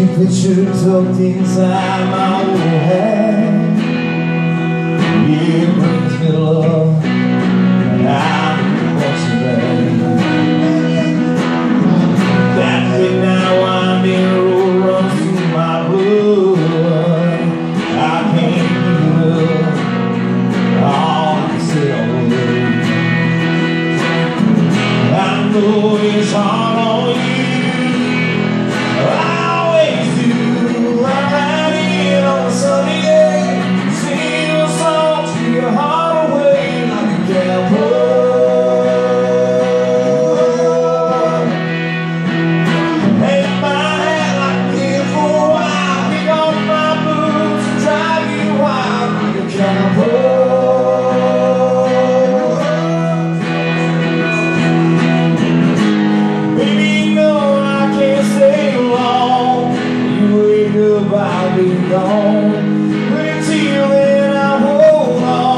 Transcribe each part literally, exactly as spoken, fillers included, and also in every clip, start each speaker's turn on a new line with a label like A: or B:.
A: your picture tucked inside my old hat. Yeah, it brings me love, and I want you back. That midnight winding road runs through my blood. I can't give up all I said I would. I know it's hard on you, I always do. I'm riding on a sunny day, singing a song to your heart away like a cowboy. Hang my hat like a kid for a while, kick off my boots and drive you wild like a cowboy. I'll be gone, but until then I hold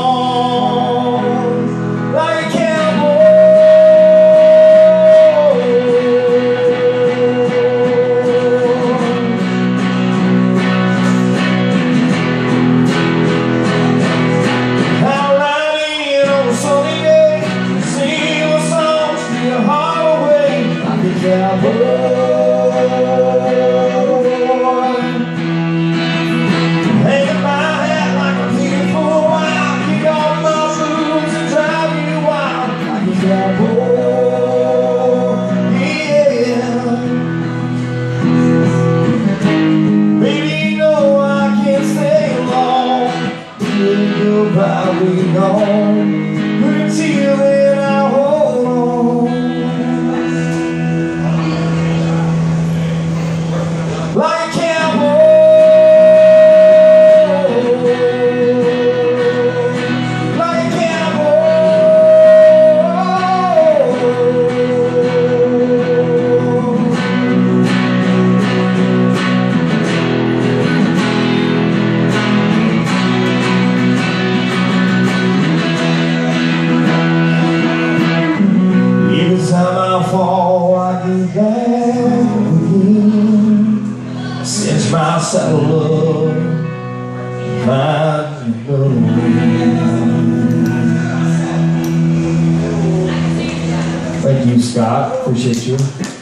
A: on like a cowboy. I'll ride in on a sunny day, sing a song to your heart away like a cowboy. I'll be gone, but until then I'll hold on like a cowboy, like a cowboy. Every time I fall, I get back again. Cinch my saddle up, find another way. Thank you, Scott. Appreciate you.